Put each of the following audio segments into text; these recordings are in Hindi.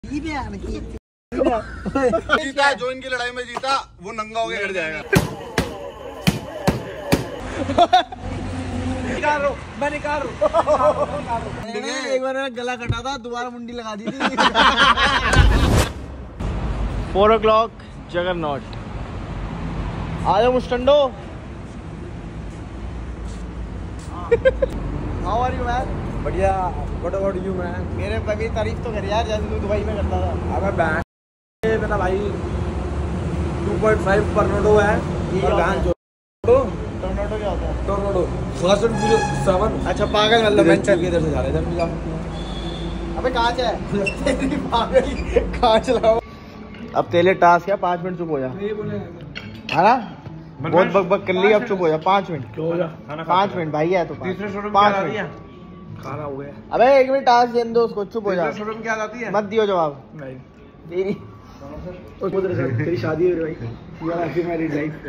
जीता जो इनकी लड़ाई में जीता वो नंगा होके घर जाएगा। मैं निकाल एक बार गला कटा था, दोबारा मुंडी लगा दी थी। 4 o'clock जगरनॉट। आ जाओ मुस्टंडो। How are you man? बढ़िया। What about you man? मेरे मेरी तारीफ तो कर यार, जैसे तू दुबई में करता था। अबे बैंड मेरा भाई 2.5 टोर्नेडो है। और बैंड जो टोर्नेडो क्या होता है? टोर्नेडो 7 अच्छा पागल मतलब मेंटल। इधर से जा रहे हैं। अबे कांच है। तेरी पागल कांच लगाओ। अब तेरे टास्क है, 5 मिनट चुप हो जा। है ना? बहुत बकबक कर ली, अब चुप हो जा 5 मिनट। 5 मिनट भाई है तो 5 मिनट खाना हो गया। अबे 1 मिनट टास्क देने दो उसको, चुप हो जा। क्या जाती है? मत दियो जवाब। नहीं तेरी तेरी शादी हो रही भाई। यार हैप्पी मैरिड लाइफ।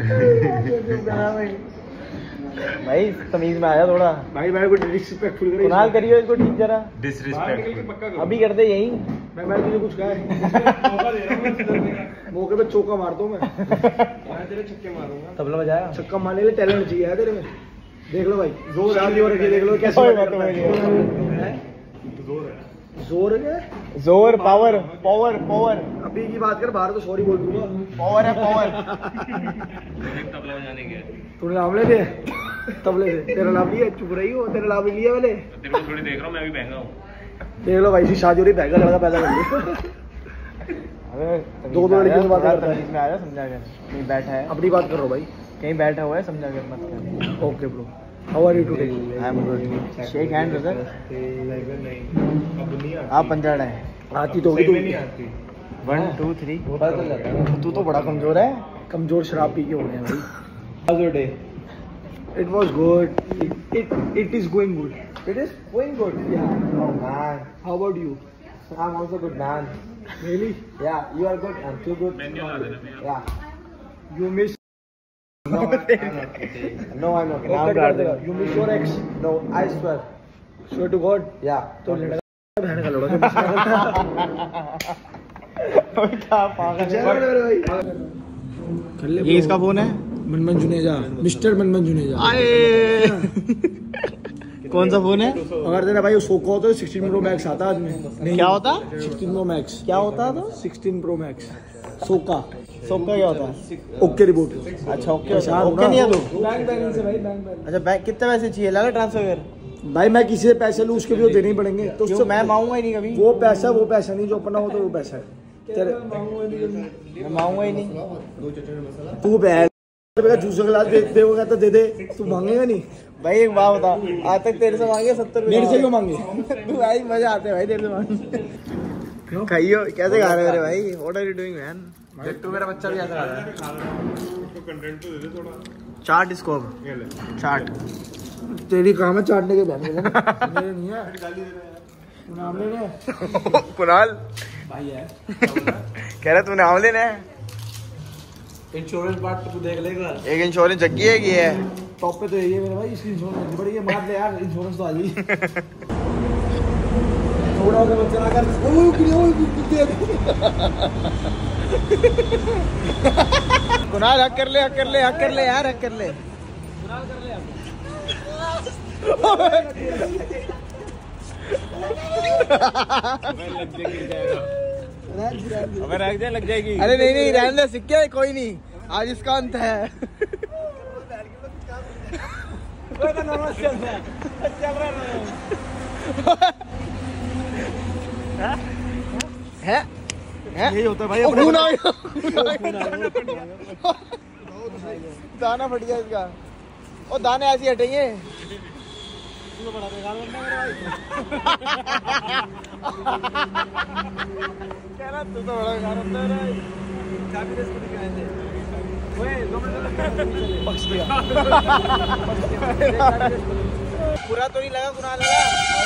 भाई तमीज में आया थोड़ा। भाई को डिसरिस्पेक्टफुल करे। कुनाल करियो इसको ठीक जरा। डिसरिस्पेक्ट अभी कर दे यही। मैं तुझे कुछ कहा है? मौके पे चौका मार दूं मैं तेरे छक्के मारूंगा। तबला बजाया। छक्का मारने के लिए टैलेंट चाहिए है तेरे में। देख लो भाई शादी हो रही है, देख लो कैसे जोर है। जोर पावर पावर पावर। अभी की बात कर, बाहर तो सॉरी बोल दूंगा। पावर है पावर। तबला बजाने के तूने नाम ले दे तबले से। तेरा नाम लिया, चुप रही हो। तेरा नाम लिया मैंने। तेरे को थोड़ी देख रहा हूँ, मैं भी महंगा हूँ। देख लो भाई सी शादी हो रही, बहगा लड़का पैदा कर लिया। अबे दो लड़कियों से बात करता है। तमीज में आया, समझा कर। कहीं बैठा है, अपनी बात करो भाई। कहीं बैठा हुआ है, समझा कर मत कर। Okay bro, how are you today? I am good. Shake hand brother. आप पंजाड़ है। आती तो होगी तू। 1 2 3। तू तो बड़ा कमजोर है। कमजोर शराब पी के हो गए भाई। It was good. It is going good. It is going good. Yeah. Oh man. How about you? I'm also good man. Really? Yeah, you are good. I'm too good. Yeah. You miss. No, I'm okay. No, I'm okay. Now I'm good. You miss your ex. No, I swear. Swear to God. Yeah. तो लड़का बहन का लड़का क्या पागल है भाई। ये इसका फोन है। मनमन जुनेजा, मिस्टर मनमन जुनेजा। आए कौन सा फोन है? अगर तेरा भाई सोका होता तो 16 प्रो मैक्स आता आज में। नहीं क्या होता? 16 प्रो मैक्स। क्या होता तो? 16 प्रो मैक्स। सोका सोका क्या होता है? Okay report. अच्छा ओके ओके नहीं है तो। बैंक बैलेंस है भाई, बैंक बैलेंस। अच्छा बैंक कितने पैसे चाहिए? लगा ट्रांसफर कर। भाई मैं किसी से पैसे लूँ उसके भी तो देने ही पड़ेंगे। तो क्यों? मैं मांगूंगा ही नहीं कभी। वो पैसा नहीं, जो अपना हो तो वो पैसा है तेरे। मैं मांगूंगा ही नहीं। तू बैग जूस का गिलास देगा तो दे दे, तू मांगेगा नहीं। भाई एक बात बता, आज तक तेरे से मांगे 70 मेरे से क्यों मांगे? तू भाई मजा आते हैं भाई तेरे से मांगे। खाइयो कैसे खा रहे हो मेरे भाई? What are you doing man? तू मेरा बच्चा भी ऐसा खा रहा है। कंटेंट तो दे दे थोड़ा। चाट इसको अब। चाट तेरी काम है चाटने के बहन मेरे नहीं है। तू नाम ले ले। कुणाल भाई है कह रहा तू नाम लेना है। इंश्योरेंस बात तो तू देख लेगा। एक इंश्योरेंस जग्गी है कि है टॉप पे तो यही है मेरे भाई। इसकी इंश्योरेंस बड़ी है, मार ले यार। इंश्योरेंस तो आ जाएगी। थोड़ा सा बच्चा ना कर। कुणाल हक कर ले हक कर ले हक कर ले यार हक कर ले। अबे रख दे, लग जाएगी। अरे नहीं नहीं रहने दे, सिक्के कोई नहीं, आज इसका अंत है। है यही होता है भाई। दाना फट गया इसका। और दाने ऐसे हटेंगे। कह रहा तू तो बड़ा बेकार होता है। पूरा तो नहीं लगा, कुनाल लगा।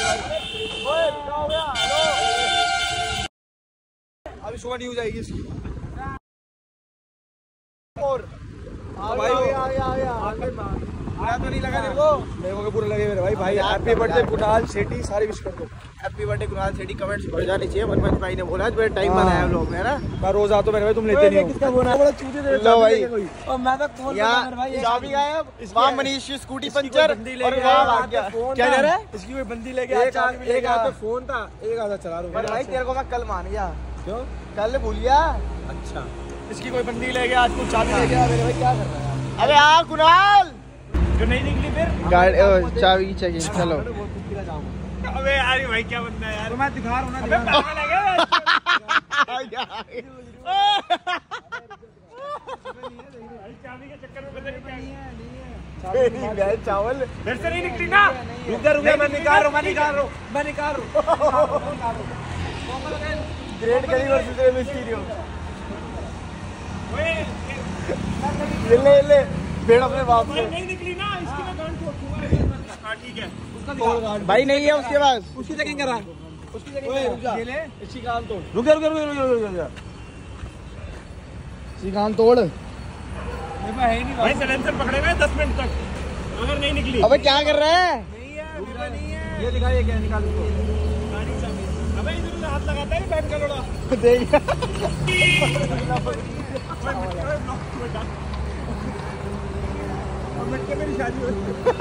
अभी सुबह न्यूज आएगी इसकी। और भाई आ गया पूरा तो नहीं लगा तेरे को। मौके पूरे लगे मेरे भाई हैप्पी बर्थडे कुणाल सेठी, सारी विश कर दो। Happy birthday Kunal Sethi, comments बढ़ जाने चाहिए। मनमंच भाई ने बोला बड़ा टाइम बनाया हम लोग है ना। मैं रोज आता हूं मेरे भाई, तुम लेते नहीं हो। किसका फोन है? बड़ा चूजे दे लो भाई और मैं तो फोन यार चाबी गायब, वहां मनीष की स्कूटी पंचर और वहां क्या कह रहा है? इसकी कोई बंदी लेके एक हाथ पे फोन था, एक हाथ चला रहा हूं। भाई तेरे को मैं कल मान गया, क्यों? कल भूल गया। अच्छा, इसकी कोई बंदी ले गया, आज कुछ चाबी ले गया मेरे भाई, क्या कर रहा है? अबे हाँ कुणाल जो नहीं निकली फिर गाड़ी चाबी की चेकिंग। चलो अबे यार भाई क्या बंदा है यार, तो मैं दिखा रहा हूं ना। अबे पागल है क्या? चाबी के चक्कर में पता नहीं है। चावल फिर से नहीं निकली ना। रुक जा मैं निकाल रहा हूं। ग्रेट गली वर्सेस रे मिस्टीरियो। ले पेड़ अपने बाप से नहीं निकली ना, इसकी मैं गांड तोड़ दूंगा। हां ठीक है, उसका दिखा भाई नहीं है उसके पास, उसकी चेकिंग करा, उसकी चेकिंग ये ले, इसकी कान तोड़। रुक जा इसकी कान तोड़। है ही नहीं भाई, साइलेंसर पकड़े हुए 10 मिनट तक, अगर नहीं निकली। अबे क्या कर रहा है? नहीं है ये दिखाइए क्या निकाल दो गाड़ी चाबी। अबे इधर हाथ लगाता है बैठ का लोड़ा देख मेरी शादी हो।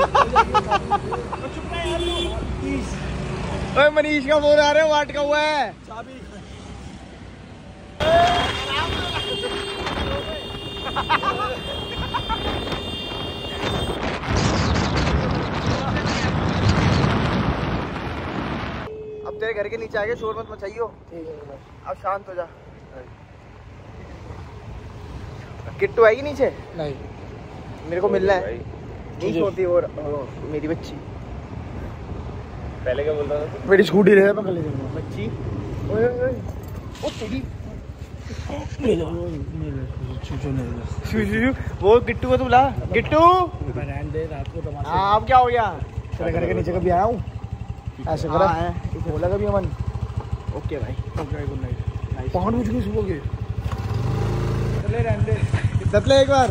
चुप रहा यार। ओए मनीष का फोन आ रहा है, वाट का हुआ है। चाबी अब तेरे घर के नीचे आके शोर मत मचाइयो। अब शांत हो जा। किट्टू आएगी नीचे? नहीं, मेरे को मिलना है। नहीं सोती वो मेरी बच्ची। पहले क्या बोल रहा था? मेरी स्कूटी ले मैं कल ले जाऊंगा। बच्ची ओए ओए ओ तेरी वो किट्टू को तो बुला। किट्टू रात को तमाशा। हाँ अब क्या हो गया? तेरे घर के नीचे कभी आया हूँ ऐसे करा है, बोला कभी अमन। ओके भाई, ओके गुड नाइट। 5 बजे सुबह के चले रहने इज्जत ले एक बार।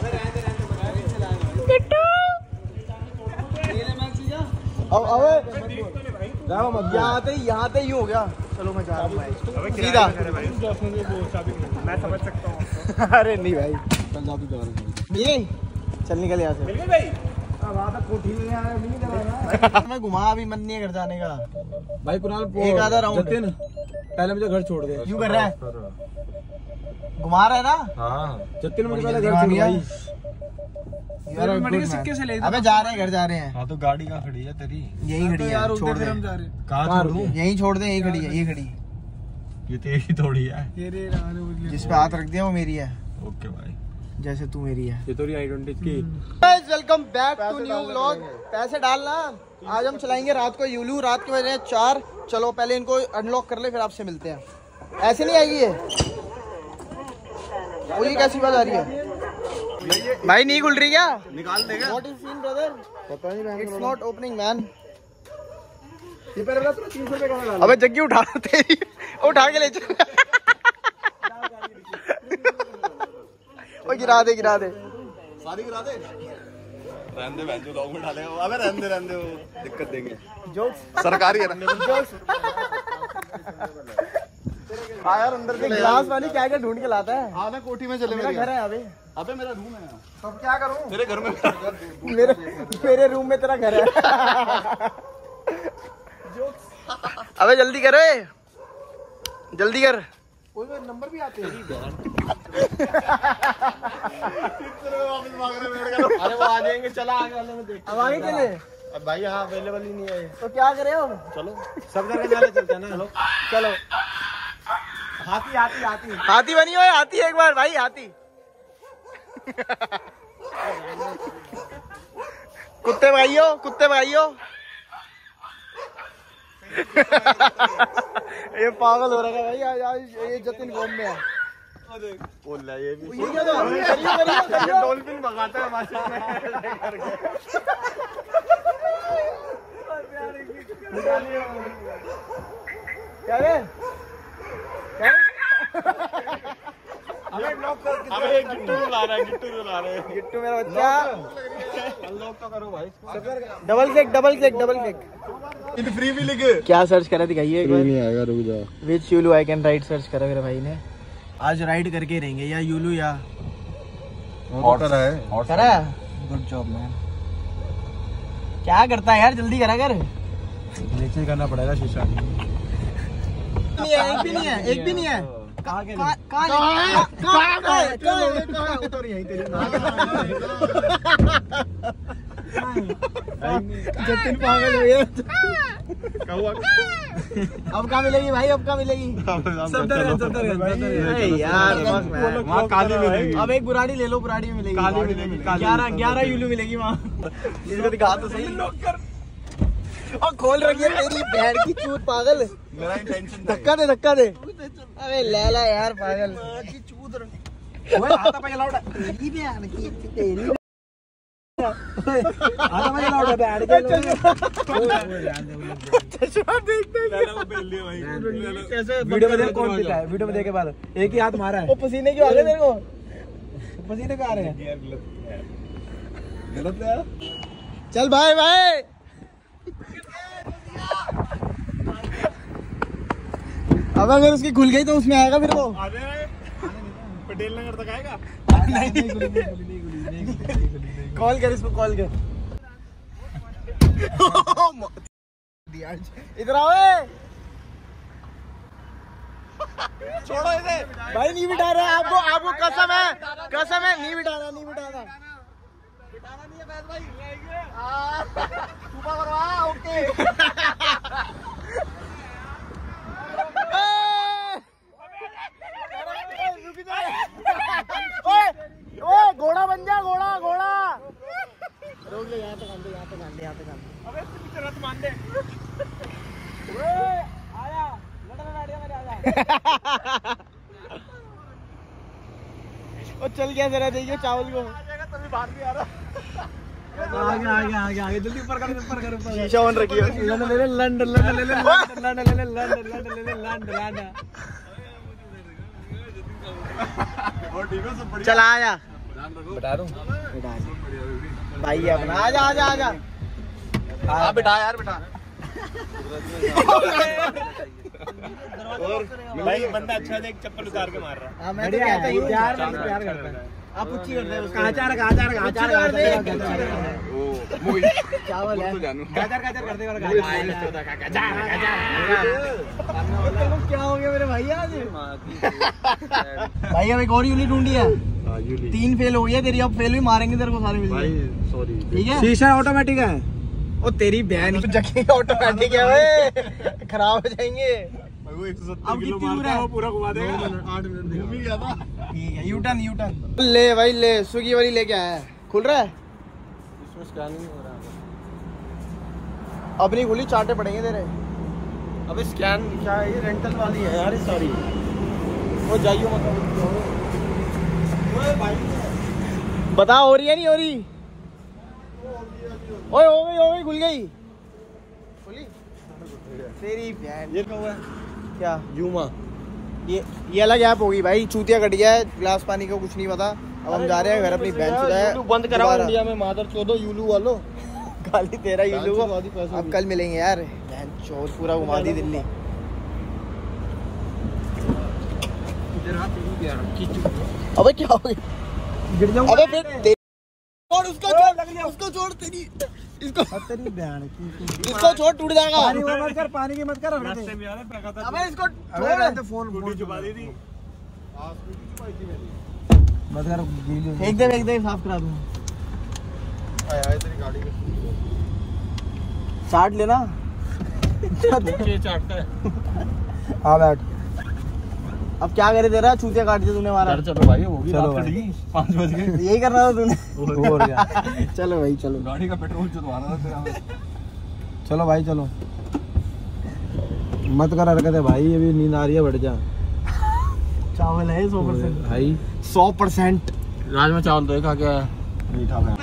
अब यहाँ पे ही हो गया। चलो मैं जा रहा हूँ सीधा। मैं समझ सकता हूँ। अरे नहीं भाई चल जा, तू जा नहीं चल निकल यहाँ से भाई। वहाँ तक कोठी में आया मैं घुमा, अभी मन नहीं है घर जाने का भाई। कुणाल एक आधा राउंड जतिन पहले मुझे घर छोड़ दे। क्यों कर रहा है? घुमा रहा है ना? हाँ जतिन मुझे पहले घर छोड़ भाई। यार मणि के सिक्के से ले। अबे जा रहे हैं, घर जा रहे हैं। हाँ तो गाड़ी कहाँ खड़ी है तेरी? यही खड़ी है, छोड़ दे। कहाँ छोड़ूं? यही छोड़ दे, यही खड़ी है, ये खड़ी। ये तेरी थोड़ी है। जिस पे हाथ रख दिया वो मेरी है। ओके भाई, जैसे तू मेरी है। ये तो I-20 की। Welcome back to new vlog. पैसे डालना। आज हम चलाएंगे रात को यूलू। रात के बजे 4। चलो पहले इनको अनलॉक कर ले, फिर आपसे मिलते हैं। ऐसे नहीं आएगी ये। वो ये कैसी बात आ रही है भाई? नहीं खुल रही क्या? निकाल देगा। What is seen brother? पता नहीं It's not opening man. ये पहले बता 300 रुपए का लगा। अबे जग्गी उठा तेरी, उठा के ले चल। ओ गिरा दे सारी गिरा दे। रहने दे बहन, जो लॉग में डालेगा। अबे रहने दे वो दिक्कत देंगे। जोक्स सरकारी है ना। हाँ यार अंदर से गिलास वाली क्या क्या ढूंढ के लाता है। हाँ ना कोठी में चले। मेरा घर है अबे। अबे मेरा रूम है। अब क्या करूं? तेरे घर में मेरे रूम में तेरा घर है। अबे जल्दी कर, जल्दी कर। कोई नंबर भी आते हैं। अरे वो आ जाएंगे, चला आगे वाले में देख। अब आगे चले। अब भाई यहाँ अवेलेबल ही नहीं है। तो क्या करे हो? चलो सब करके नाले चलते हैं ना। चलो हाथी हाथी बनी हो, हाथी एक बार भाई, हाथी। कुत्ते भाइयों ये पागल हो रहा है भाई। आज ये जतिन गोम में है। बोल रहा है ये भी। ये क्या तो करियो। डॉल्फिन भगाता है मार्केट में। क्या रे? अबे गिट्टू ला रहा है। गिट्टू मेरा बच्चा। अनलॉक तो करो भाई। डबल सेक इन फ्री भी लिखे। क्या सर्च करा दिखाइए एक बार। नहीं आएगा, रुक जा। Which Yulu I can ride search करा मेरे भाई ने। आज राइड करके रहेंगे या यूलू या करा। Good job man. क्या करता है यार, जल्दी करा कर। नीचे करना पड़ेगा शीशा। एक भी नहीं है। उतर यहीं तेरी जतिन पागल हो गया। अब कहाँ मिलेगी भाई, अब कहाँ मिलेगी? यार वहाँ काली मिलेगी। अब एक बुराड़ी ले लो, बुराड़ी में मिलेगी। 11 यूलू मिलेगी वहाँ। इसको दिखा तो सही। और खोल रखी है तेरी बहन की चूत पागल। मेरा इंटेंशन धक्का दे। अबे लैला यार पागल की चूत। ओए आता पे लाउड तेरी बहन की तेरी। आता पे लाउड बैठ के चश्मा देखते भाई। कैसे वीडियो में देख कौन पीता है, वीडियो में देखे बाद एक ही हाथ मारा है। वो पसीने क्यों आ रहे तेरे को? पसीने क्यों आ रहे हैं? गलत है। चल भाई अब अगर उसकी खुल गई तो उसमें आएगा फिर वो। पटेल नगर तक आएगा। कॉल कर इसको, कॉल कर। इधर आओ। छोड़ो इसे भाई नहीं बिठा रहा है आपको कसम है नहीं बिठा रहा। बिठाना नहीं है बैठ भाई। सुबह करवा। ओके। ओए घोड़ा बन जा, घोड़ा। रोक ले, यहाँ पे कान दे। अबे इसके पीछे रथ मान दे। आया लड़ा मेरे आजा। ओ चल गया जरा, देखिए चावल को। तभी बाहर भी आ रहा। आगे जल्दी ऊपर कर। शीशा ऑन रखिए। लंड चल आया। बता दूं भाई अपना आजा। हाँ बिठा यार बिठा। और भाई बंदा अच्छा देख, चप्पल उतार के मार रहा। हाँ मैं तो कहता हूँ प्यार करता है। आप पूछी करते हैं उसको। आचार चावल है। गाजर कर दे। क्या हो गया मेरे भाई आज? भाई अब एक और यूनिट ढूंढी है। 3 फेल हो गई है तेरी, अब फेल भी मारेंगे तेरे को सारे मिलके। सॉरी। ठीक है। शीशा ऑटोमेटिक है। ओ तेरी बहन की जगह ऑटोमेटिक है वे, खराब हो जाएंगे। अब कितनी दूर है? पूरा घुमा देगा। 8 मिनट घूम ही गया था। ठीक है, यूटर्न। ले भाई ले, स्विगी वाली लेके आया है। खुल रहा है? इसमें स्कैनिंग हो रहा है। अब नहीं खुली, चाटे पड़ेंगे तेरे। अबे स्कैन क्या है ये? रेंटल वाली है यार। सॉरी वो जाइयो मतलब। बता हो रही है नहीं हो रही? ओए हो गई खुल गई। खुली तेरी बहन। ये क्या हुआ? क्या यूमा ये अलग ऐप होगी भाई। चूतिया कट गया है, गिलास पानी का कुछ नहीं पता। अब हम जा रहे हैं घर अपनी बहन चुदा बंद कराओ इंडिया में। मादर चोदो यूलू वालो। गाली तेरा यूलू को। अब कल मिलेंगे यार। बहन चोद पूरा घुमा दी दिल्ली। अबे क्या हो गया? गिर जाऊंगा। अबे फिर छोड़ उसको छोड़ तेरी इसको तेरी बहन की। इसको छोड़, टूट जाएगा। पानी की मत कर। अबे इसको छोड़। फोन छुपा दी थी। मत कर। एक दे साफ करा दूँ। आया तेरी गाड़ी में चाट लेना। चाटता है। हाँ बैठ। अब क्या करे तेरा? चूतिया काट दिया तूने हमारा। चलो भाई होगी। चलो रात भाई। 5 बज गए। यही करना था तूने। और क्या। चलो भाई चलो। गाड़ी का पेट्रोल चुदवाना था तेरा। चलो भाई चलो। मत कर हरकत भाई, अभी नींद आ रही है, बैठ जा। चावल है 100%। भाई 100%। राजमा चावल तो खा के मीठा में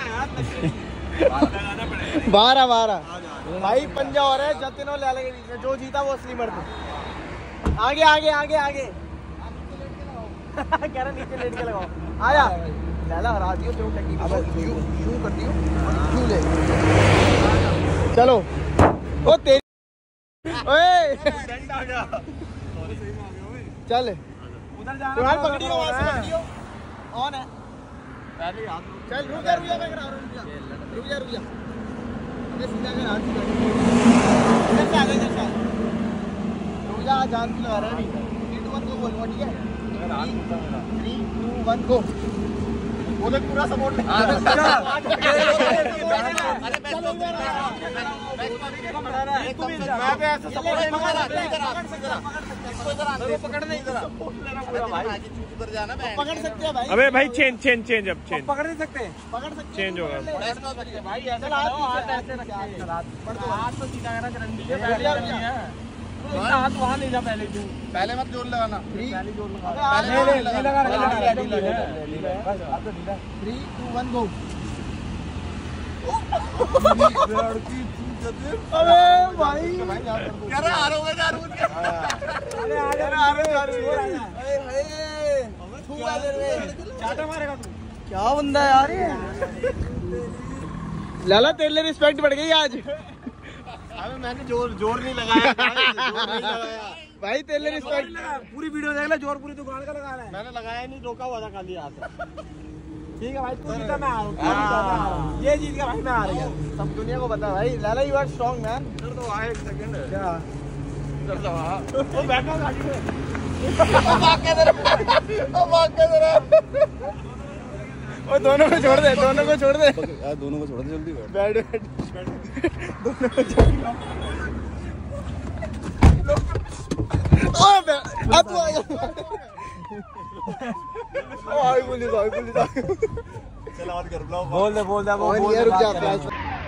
12 भाई पंजा हो रहा है जतिन और लाला के बीच में। जो जीता वो असली मर्द। आगे कह रहा नीचे लेट के लगाओ। आजा लाला हरा दियो जो टेक्निक अब यूं कर दियो यूं ले चलो ओ तेरी ओए करंट आ गया चल उधर जाना तुम्हारे पकड़ियो वहां से पकड़ियो ऑन है पहले याद चल रुक जा मैं करा रहा हूं रुक जा अबे सीधा कर हाथ इधर से आगे रुक जा जान से लगा रहा है नहीं 3 2 1 को बोल ठीक है 3 2 1 गो वो देख पूरा सपोर्ट ले अरे मैं भी ऐसा सपोर्ट नहीं लगा रहा इसको इधर आने दे पकड़ नहीं इधर भाई उधर जाना मैं पकड़ सकते हैं भाई अबे भाई चेंज अब चेंज पकड़ नहीं सकते चेंज होगा भाई ऐसे हाथ ऐसे रख हाथ तो सीधा करना चरंडी है पहले हाथ वहां ले जा पहले मत जोर लगाना पहले जोर लगा पहले नहीं लगा 3 2 1 गो अबे भाई कर आ रहा होगा यार अरे आ जा चाटा मारेगा तू क्या बंदा है यार ये लाला तेरे लिए रिस्पेक्ट बढ़ गई आज अबे मैंने जोर नहीं लगाया भाई तेरे लिए रिस्पेक्ट पूरी वीडियो देख ले जोर पूरी दुकान का लगा रहा है मैंने लगाया नहीं रोका हुआ था खाली हाथ ठीक है भाई तू जीता मैं आ रहा हूं ये जीत गया भाई मैं आ रहा हूं सब दुनिया को पता है भाई लाला यू आर स्ट्रांग मैन इधर तो आ एक सेकंड क्या इधर तो आ वो बैठा गाड़ी में भाग के इधर ओ दोनों को छोड़ दे दोनों को छोड़ दे जल्दी बैठ बैठ दोनों को छोड़ ओ बे आ तू आ आई पुलिस चल और कर ब्लॉग बोल दे और ये रुक जा फ्लैश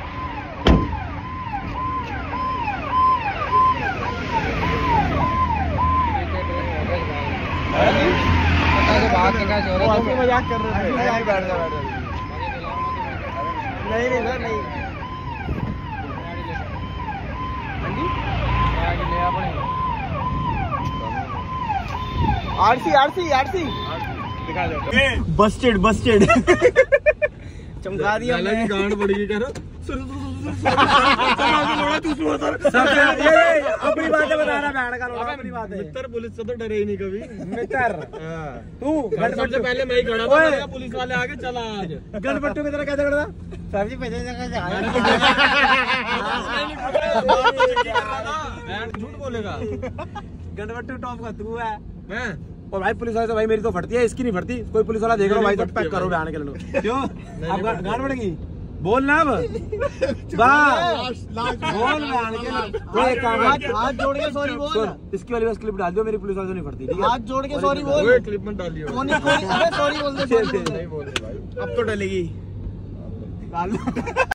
मजाक कर रहे थे नहीं बैठ जा नहीं सर नहीं आरसी बस्टेड चमका दिया की गांड पड़ गई कर अपनी बातें बता रहा बैंड का अपनी बातें मित्र पुलिस से तो डरे ही नहीं कभी मित्र तू सबसे पहले मैं ही खड़ा था पुलिस वाले आगे चला आज गणपट्टू की तरह कैसे करता सर जी पैसे झूठ बोलेगा गणपट्टू टॉप का तू है मैं और भाई पुलिस वाले तो भाई मेरी तो फटती है इसकी नहीं फटती कोई पुलिस वाला देख रहा भाई तो पैक करो बयान के लिए क्यों अब गांड पड़ेगी बोल ना अब बोल बयान के हाथ जोड़ के सॉरी बोल इसकी वाली बस क्लिप डाल दो मेरी पुलिस वाले तो नहीं फटती ठीक है हाथ जोड़ के सॉरी बोल क्लिप में डालियो सॉरी बोल दे नहीं बोल रहे भाई अब तो डलेगी